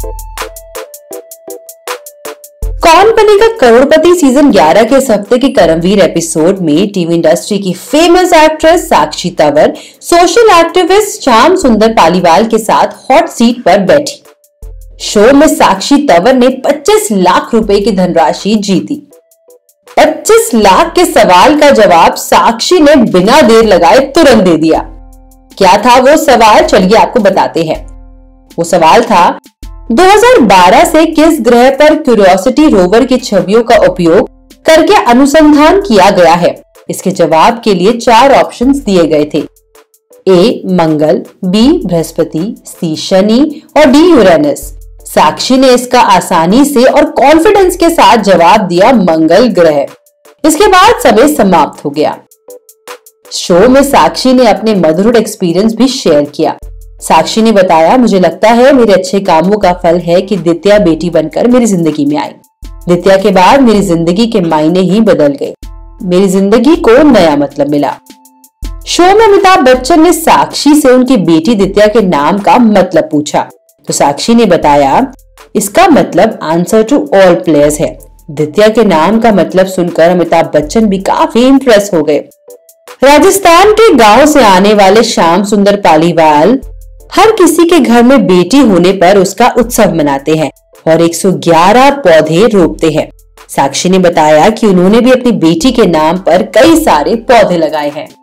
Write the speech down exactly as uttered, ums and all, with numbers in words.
कौन बनेगा करोड़पति सीजन ग्यारह के इस हफ्ते के करमवीर एपिसोड में टीवी इंडस्ट्री की famous actress Sakshi Tanwar social activist Shyam Sundar Paliwal के साथ हॉट सीट पर बैठी। शो में साक्षी तंवर ने पच्चीस लाख रुपए की धनराशि जीती। पच्चीस लाख के सवाल का जवाब साक्षी ने बिना देर लगाए तुरंत दे दिया। क्या था वो सवाल, चलिए आपको बताते हैं। वो सवाल था, दो हज़ार बारह से किस ग्रह पर क्यूरियोसिटी रोवर की छवियों का उपयोग करके अनुसंधान किया गया है? इसके जवाब के लिए चार ऑप्शंस दिए गए थे। A Mangal, B Brihaspati, C Shani और डी यूरेनस। साक्षी ने इसका आसानी से और कॉन्फिडेंस के साथ जवाब दिया मंगल ग्रह। इसके बाद समय समाप्त हो गया। शो में साक्षी ने अपने मदरहुड एक्सपीरियंस भी शेयर किया। साक्षी ने बताया, मुझे लगता है मेरे अच्छे कामों का फल है कि दित्या बेटी बनकर मेरी जिंदगी में आई। दित्या के बाद मेरी जिंदगी के मायने ही बदल गए। मेरी जिंदगी को नया मतलब मिला। शो में अमिताभ बच्चन ने साक्षी से उनकी बेटी दित्या के नाम का मतलब पूछा तो साक्षी ने बताया, इसका मतलब आंसर टू ऑल प्लेयर्स है। दित्या के नाम का मतलब सुनकर अमिताभ बच्चन भी काफी इम्प्रेस हो गए। राजस्थान के गांव से आने वाले श्याम सुंदर पालीवाल हर किसी के घर में बेटी होने पर उसका उत्सव मनाते हैं और एक सौ ग्यारह पौधे रोपते हैं। साक्षी ने बताया कि उन्होंने भी अपनी बेटी के नाम पर कई सारे पौधे लगाए हैं।